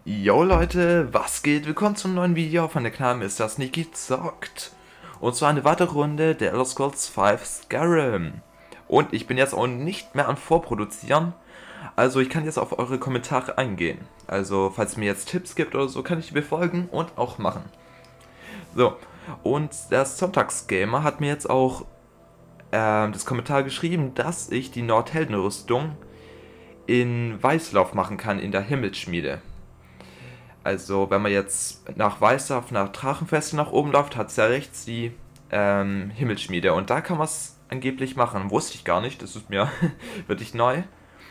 Yo Leute, was geht? Willkommen zum neuen Video von der Kanal Mr. Sneaky Zockt. Und zwar eine weitere Runde der Elder Scrolls 5 Skyrim. Und ich bin jetzt auch nicht mehr am Vorproduzieren, also ich kann jetzt auf eure Kommentare eingehen. Also falls es mir jetzt Tipps gibt oder so, kann ich die befolgen und auch machen. So, und der Sonntagsgamer hat mir jetzt auch das Kommentar geschrieben, dass ich die Nordheldenrüstung in Weißlauf machen kann in der Himmelsschmiede. Also wenn man jetzt nach Weißlauf, nach Drachenfeste nach oben läuft, hat es ja rechts die Himmelsschmiede. Und da kann man es angeblich machen. Wusste ich gar nicht, das ist mir wirklich neu.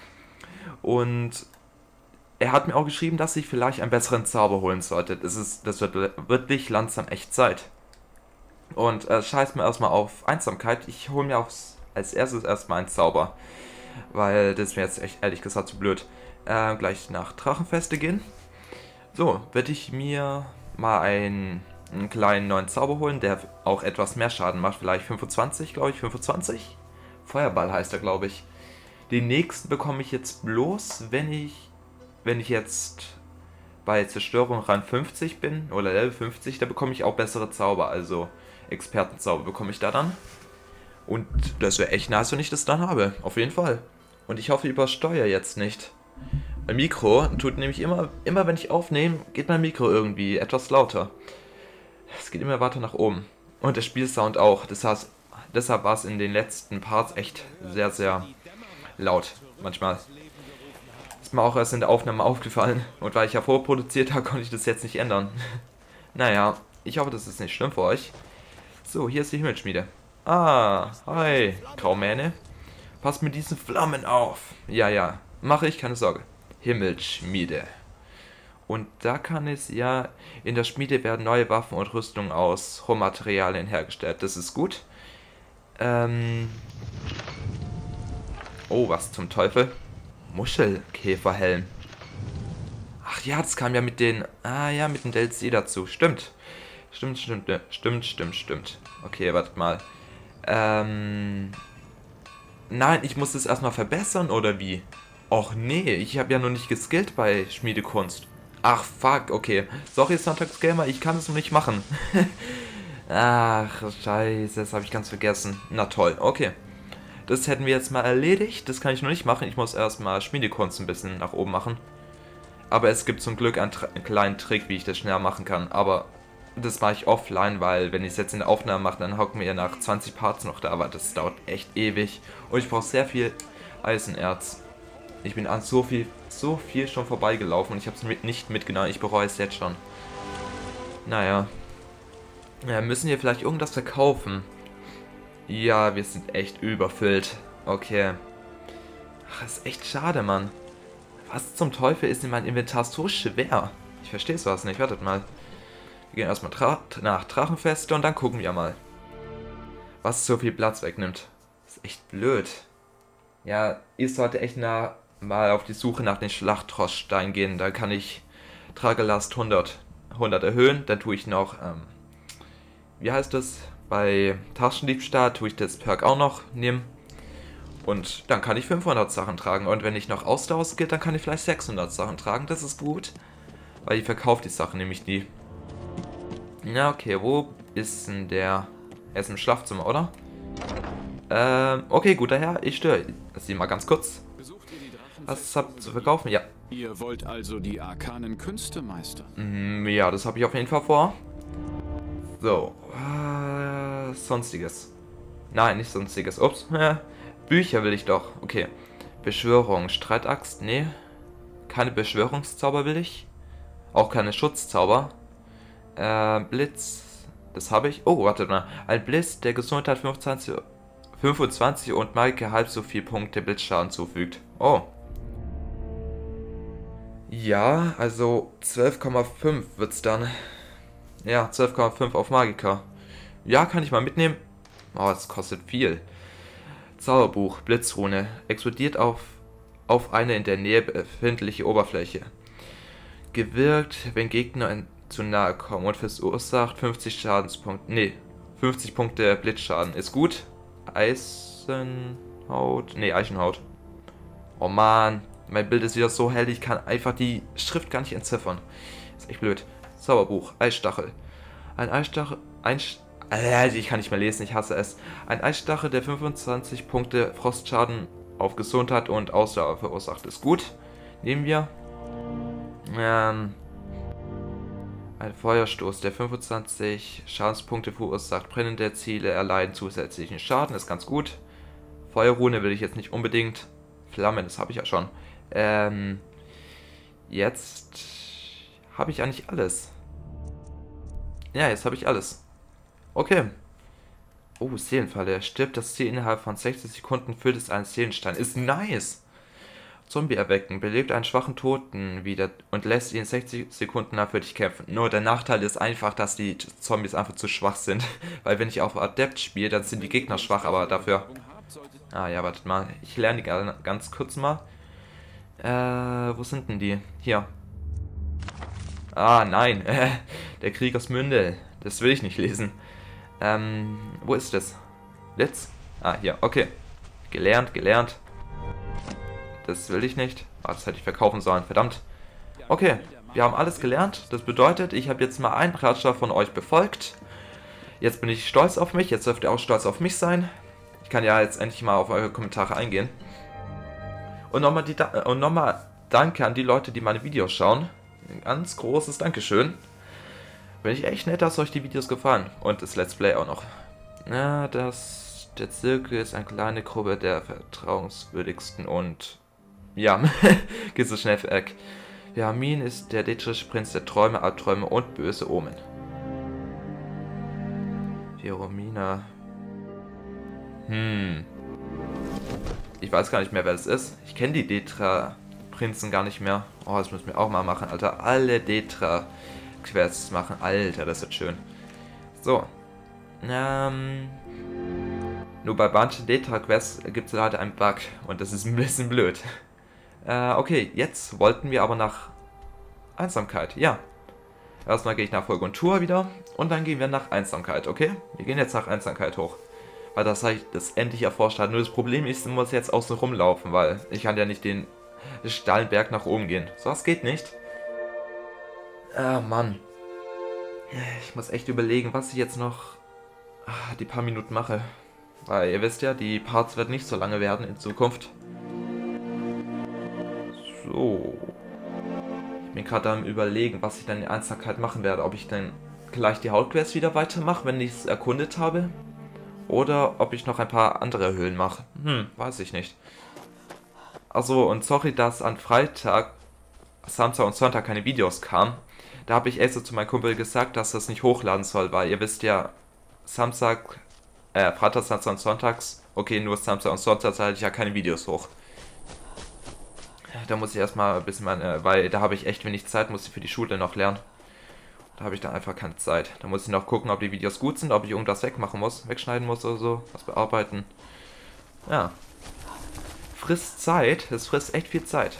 Und er hat mir auch geschrieben, dass ich vielleicht einen besseren Zauber holen sollte. Das wird wirklich langsam echt Zeit. Und scheiß mir erstmal auf Einsamkeit. Ich hole mir als erstes erstmal einen Zauber. Weil das ist mir jetzt echt ehrlich gesagt zu blöd. Gleich nach Drachenfeste gehen. So, werde ich mir mal einen kleinen neuen Zauber holen, der auch etwas mehr Schaden macht. Vielleicht 25, glaube ich. 25? Feuerball heißt er, glaube ich. Den nächsten bekomme ich jetzt bloß, wenn ich jetzt bei Zerstörung Rang 50 bin, oder Level 50, da bekomme ich auch bessere Zauber, also Expertenzauber bekomme ich da dann. Und das wäre echt nice, wenn ich das dann habe, auf jeden Fall. Und ich hoffe, ich übersteuere jetzt nicht. Mein Mikro tut nämlich immer wenn ich aufnehme, geht mein Mikro irgendwie etwas lauter. Es geht immer weiter nach oben. Und der Spielsound auch, das heißt, deshalb war es in den letzten Parts echt sehr, sehr laut, manchmal. Ist mir auch erst in der Aufnahme aufgefallen. Und weil ich ja vorproduziert habe, konnte ich das jetzt nicht ändern. Naja, ich hoffe, das ist nicht schlimm für euch. So, hier ist die Himmelsschmiede. Ah, hi, Graumähne. Passt mit diesen Flammen auf. Ja, mache ich, keine Sorge. Himmelsschmiede. Und da kann es ja, in der Schmiede werden neue Waffen und Rüstungen aus Rohmaterialien hergestellt. Das ist gut. Oh, was zum Teufel? Muschelkäferhelm. Ach ja, das kam ja mit den... Ah ja, mit dem DLC dazu. Stimmt. Stimmt. Okay, wartet mal. Nein, ich muss das erstmal verbessern, oder wie? Och nee, ich habe ja noch nicht geskillt bei Schmiedekunst. Ach fuck, okay. Sorry, Sonntagsgamer, ich kann es noch nicht machen. Ach, scheiße, das habe ich ganz vergessen. Na toll, okay. Das hätten wir jetzt mal erledigt. Das kann ich noch nicht machen. Ich muss erstmal Schmiedekunst ein bisschen nach oben machen. Aber es gibt zum Glück einen kleinen Trick, wie ich das schnell machen kann. Aber das mache ich offline, weil wenn ich es jetzt in der Aufnahme mache, dann hocken wir ja nach 20 Parts noch da. Aber das dauert echt ewig. Und ich brauche sehr viel Eisenerz. Ich bin an so viel schon vorbeigelaufen und ich habe es nicht mitgenommen. Ich bereue es jetzt schon. Naja. Ja, müssen wir vielleicht irgendwas verkaufen? Ja, wir sind echt überfüllt. Okay. Ach, das ist echt schade, Mann. Was zum Teufel ist in meinem Inventar so schwer? Ich verstehe es nicht. Wartet mal. Wir gehen erstmal nach Drachenfeste und dann gucken wir mal. Was so viel Platz wegnimmt. Das ist echt blöd. Ja, ich sollte echt mal auf die Suche nach den Schlachtroststein gehen. Da kann ich Tragelast 100 erhöhen. Dann tue ich noch, wie heißt das? Bei Taschendiebstahl tue ich das Perk auch noch nehmen. Und dann kann ich 500 Sachen tragen. Und wenn ich noch Ausdauer geht, dann kann ich vielleicht 600 Sachen tragen. Das ist gut. Weil ich verkaufe die Sachen nämlich nie. Na okay, wo ist denn der? Er ist im Schlafzimmer, oder? Okay, guter Herr, ich störe Sie mal ganz kurz. Was habt ihr zu verkaufen? Ja. Ihr wollt also die arkanen Künste meistern? Ja, das habe ich auf jeden Fall vor. So, Sonstiges. Nein, nicht Sonstiges. Ups. Bücher will ich doch. Okay. Beschwörung. Streitaxt. Nee. Keine Beschwörungszauber will ich. Auch keine Schutzzauber. Blitz. Das habe ich. Oh, wartet mal. Ein Blitz, der Gesundheit 25 und Maike halb so viel Punkte Blitzschaden zufügt. Oh. Ja, also 12,5 wird's dann. Ja, 12,5 auf Magiker. Ja, kann ich mal mitnehmen. Oh, das kostet viel. Zauberbuch, Blitzrune. Explodiert auf eine in der Nähe befindliche Oberfläche. Gewirkt, wenn Gegner zu nahe kommen und verursacht 50 Schadenspunkte. Nee, 50 Punkte Blitzschaden. Ist gut. Eisenhaut. Nee, Eichenhaut. Oh man. Mein Bild ist wieder so hell, ich kann einfach die Schrift gar nicht entziffern. Ist echt blöd. Zauberbuch, Eisstachel. Ein Eisstachel, ich kann nicht mehr lesen, ich hasse es. Ein Eisstachel, der 25 Punkte Frostschaden auf Gesundheit und Ausdauer verursacht. Ist gut. Nehmen wir. Ein Feuerstoß, der 25 Schadenspunkte verursacht. Brennende Ziele erleiden zusätzlichen Schaden, ist ganz gut. Feuerrune will ich jetzt nicht unbedingt. Flammen, das habe ich ja schon. Jetzt habe ich eigentlich alles. Ja, jetzt habe ich alles. Okay. Oh, Seelenfalle. Stirbt das Ziel innerhalb von 60 Sekunden, füllt es einen Seelenstein. Ist nice. Zombie erwecken. Belebt einen schwachen Toten wieder und lässt ihn 60 Sekunden lang für dich kämpfen. Nur der Nachteil ist einfach, dass die Zombies einfach zu schwach sind. Weil wenn ich auf Adept spiele, dann sind die Gegner schwach, aber dafür... Ah ja, wartet mal. Ich lerne die ganz kurz mal. Wo sind denn die? Hier. Ah, nein. Der Kriegersmündel. Das will ich nicht lesen. Wo ist das? Let's? Ah, hier. Okay. Gelernt. Das will ich nicht. Ah, das hätte ich verkaufen sollen. Verdammt. Okay. Wir haben alles gelernt. Das bedeutet, ich habe jetzt mal einen Ratschlag von euch befolgt. Jetzt bin ich stolz auf mich. Jetzt dürft ihr auch stolz auf mich sein. Ich kann ja jetzt endlich mal auf eure Kommentare eingehen. Und nochmal danke an die Leute, die meine Videos schauen. Ein ganz großes Dankeschön. Bin ich echt nett, dass euch die Videos gefallen. Und das Let's Play auch noch. Ja, der Zirkel ist eine kleine Gruppe der vertrauenswürdigsten und... Ja, geht so schnell weg. Yamin ist der dätrische Prinz der Träume, Albträume und böse Omen. Jeromina. Ich weiß gar nicht mehr, wer das ist. Ich kenne die Detra-Prinzen gar nicht mehr. Oh, das müssen wir auch mal machen, Alter. Alle Detra-Quests machen. Alter, das wird schön. So. Nur bei manchen Detra-Quests gibt es leider einen Bug. Und das ist ein bisschen blöd. Okay, jetzt wollten wir aber nach Einsamkeit. Ja. Erstmal gehe ich nach Folge und Tour wieder. Und dann gehen wir nach Einsamkeit, okay? Wir gehen jetzt nach Einsamkeit hoch. Weil das habe ich das endlich erforscht hat. Nur das Problem ist, ich muss jetzt außen rumlaufen, weil ich kann ja nicht den steilen Berg nach oben gehen. So, das geht nicht. Ah, Mann. Ich muss echt überlegen, was ich jetzt noch die paar Minuten mache. Weil ihr wisst ja, die Parts werden nicht so lange werden in Zukunft. So. Ich bin gerade am Überlegen, was ich dann in Einsamkeit machen werde. Ob ich dann gleich die Hauptquest wieder weitermache, wenn ich es erkundet habe. Oder ob ich noch ein paar andere Höhlen mache. Weiß ich nicht. Also, und sorry, dass an Freitag, Samstag und Sonntag keine Videos kamen. Da habe ich extra zu meinem Kumpel gesagt, dass das nicht hochladen soll, weil ihr wisst ja, Freitag, Samstag und Sonntags, okay, nur Samstag und Sonntag halte ich ja keine Videos hoch. Da muss ich erstmal ein bisschen, weil da habe ich echt wenig Zeit, muss ich für die Schule noch lernen. Da habe ich dann einfach keine Zeit. Da muss ich noch gucken, ob die Videos gut sind, ob ich irgendwas wegmachen muss, wegschneiden muss oder so, was bearbeiten. Ja. Frisst Zeit, es frisst echt viel Zeit.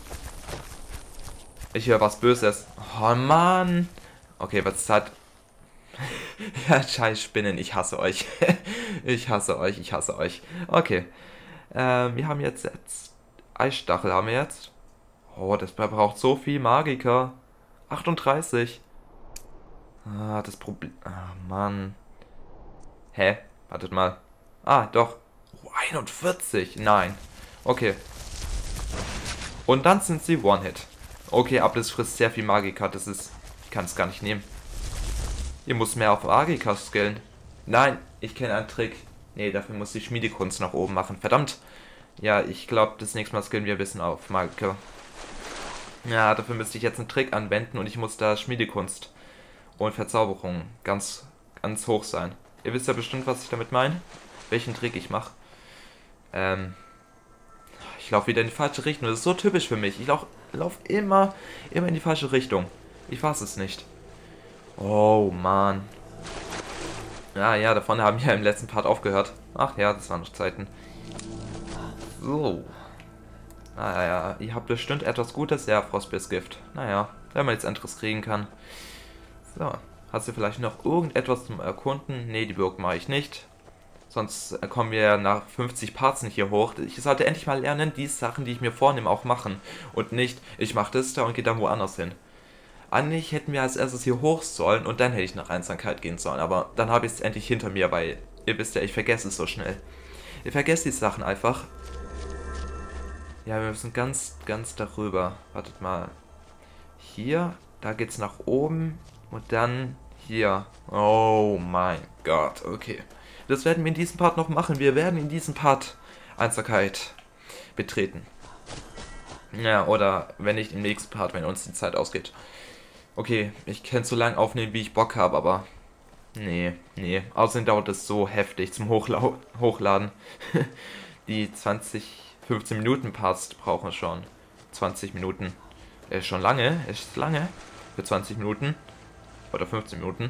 Ich höre was Böses. Oh Mann. Okay, was ist Zeit? Ja, scheiß Spinnen, ich hasse euch. Ich hasse euch. Okay. Wir haben jetzt Eisstachel haben wir jetzt. Oh, das braucht so viel Magiker. 38. Ah, das Problem... Ah, Mann. Hä? Wartet mal. Ah, doch. Oh, 41. Nein. Okay. Und dann sind sie One-Hit. Okay, aber das frisst sehr viel Magika. Das ist... Ich kann es gar nicht nehmen. Ihr müsst mehr auf Magika skillen. Nein, ich kenne einen Trick. Nee, dafür muss ich Schmiedekunst nach oben machen. Verdammt. Ja, ich glaube, das nächste Mal skillen wir ein bisschen auf Magika. Ja, dafür müsste ich jetzt einen Trick anwenden und ich muss da Schmiedekunst und Verzauberung ganz hoch sein. Ihr wisst ja bestimmt, was ich damit meine. Welchen Trick ich mache. Ich laufe wieder in die falsche Richtung. Das ist so typisch für mich. Ich lauf immer in die falsche Richtung. Ich fasse es nicht. Oh, Mann. Ja, davon haben wir ja im letzten Part aufgehört. Ach ja, das waren noch Zeiten. So. Naja, ihr habt bestimmt etwas Gutes. Ja, Frostbissgift. Naja, wenn man jetzt anderes kriegen kann. So. Hast du vielleicht noch irgendetwas zum Erkunden? Ne, die Burg mache ich nicht. Sonst kommen wir nach 50 Parts nicht hier hoch. Ich sollte endlich mal lernen, die Sachen, die ich mir vornehme, auch machen. Und nicht, ich mache das da und gehe dann woanders hin. Eigentlich hätten wir als erstes hier hoch sollen und dann hätte ich nach Einsamkeit gehen sollen. Aber dann habe ich es endlich hinter mir, weil ihr wisst ja, ich vergesse es so schnell. Ihr vergesst die Sachen einfach. Ja, wir müssen ganz darüber. Wartet mal. Hier, da geht's nach oben und dann hier. Oh mein Gott, okay. Das werden wir in diesem Part noch machen. Wir werden in diesem Part Einsamkeit betreten. Ja, oder wenn nicht im nächsten Part, wenn uns die Zeit ausgeht. Okay, ich kann so lange aufnehmen, wie ich Bock habe, aber nee. Außerdem dauert es so heftig zum Hochladen. Die 15 Minuten Parts brauchen wir schon. 20 Minuten. Ist schon lange. Ist lange. Für 20 Minuten. Oder 15 Minuten.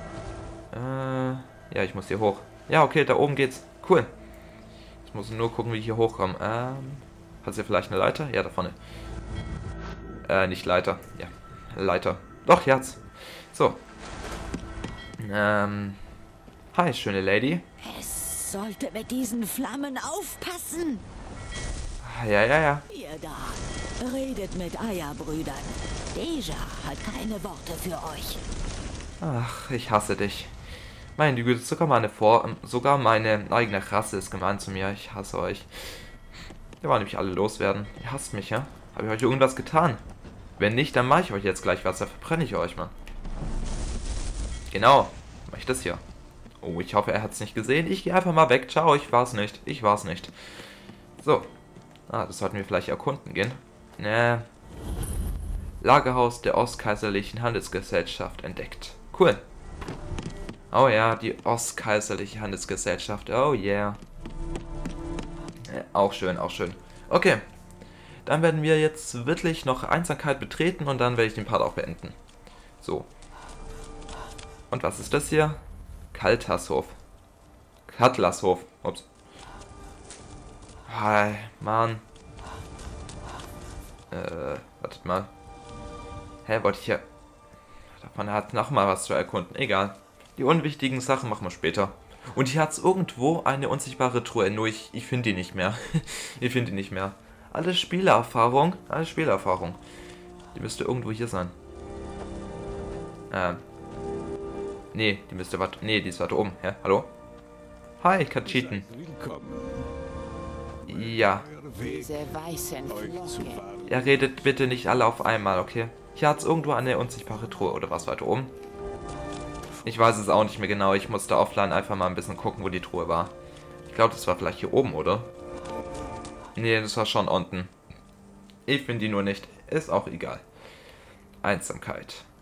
Ja, ich muss hier hoch. Ja, okay, da oben geht's. Cool. Ich muss nur gucken, wie ich hier hochkomme. Hat sie vielleicht eine Leiter? Ja, da vorne. Nicht Leiter. Ja, Leiter. Doch, Herz. So. Hi, schöne Lady. Es sollte mit diesen Flammen aufpassen. Ja. Ihr da, redet mit Eierbrüdern. Deja hat keine Worte für euch. Ach, ich hasse dich. Meine Güte, sogar meine eigene Rasse ist gemein zu mir. Ich hasse euch. Wir wollen nämlich alle loswerden. Ihr hasst mich, ja? Habe ich euch irgendwas getan? Wenn nicht, dann mache ich euch jetzt gleich was. Da verbrenne ich euch, Mann. Genau. Mach ich das hier. Oh, ich hoffe, er hat es nicht gesehen. Ich gehe einfach mal weg. Ciao, ich war's nicht. So. Das sollten wir vielleicht erkunden gehen. Lagerhaus der Ostkaiserlichen Handelsgesellschaft entdeckt. Cool. Oh ja, die Ostkaiserliche Handelsgesellschaft. Oh yeah. Auch schön. Okay. Dann werden wir jetzt wirklich noch Einsamkeit betreten und dann werde ich den Part auch beenden. So. Und was ist das hier? Katlashof. Ups. Hi, Mann. Wartet mal. Wollte ich hier... Davon hat noch mal was zu erkunden. Egal. Die unwichtigen Sachen machen wir später. Und hier hat es irgendwo eine unsichtbare Truhe. Nur ich finde die nicht mehr. Ich finde die nicht mehr. Alles Spielerfahrung. Die müsste irgendwo hier sein. Nee, die müsste warte. Nee, die ist weiter oben. Hä? Hallo? Hi, ich kann cheaten. Ja. Diese weißen Flocken. Ihr redet bitte nicht alle auf einmal, okay? Hier hat es irgendwo eine unsichtbare Truhe. Oder was weiter oben? Ich weiß es auch nicht mehr genau. Ich musste offline einfach mal ein bisschen gucken, wo die Truhe war. Ich glaube, das war vielleicht hier oben, oder? Nee, das war schon unten. Ich finde die nur nicht. Ist auch egal. Einsamkeit.